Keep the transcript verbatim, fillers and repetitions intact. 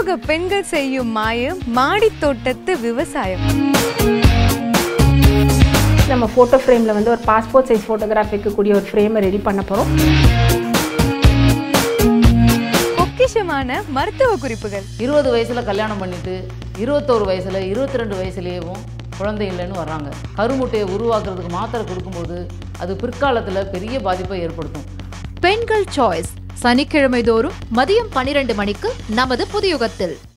புதுயுக பெண்கள் செய்யும் மாயம் மாடி தோட்டத்து விவசாயம். நம்ம போட்டோ ஃப்ரேம்ல வந்து ஒரு பாஸ்போர்ட் சைஸ் போட்டோகிராஃப் வைக்கக்கூடிய ஒரு ஃப்ரேமை ரெடி பண்ண போறோம். பொக்கிஷமான மருத்துவ குறிப்புகள். இருபது வயசுல கல்யாணம் பண்ணிட்டு இருபத்தோரு வயசுல இருபத்தி ரெண்டு வயசுலேயும் குழந்தை இல்லைன்னு வர்றாங்க. கருமுட்டையை உருவாக்குறதுக்கு மாத்திரை கொடுக்கும்போது அது பிற்காலத்தில் பெரிய பாதிப்பை ஏற்படுத்தும். பெண்கள் சாய்ஸ் சனிக்கிழமை தோறும் மதியம் பன்னிரண்டு மணிக்கு நமது புதுயுகத்தில்.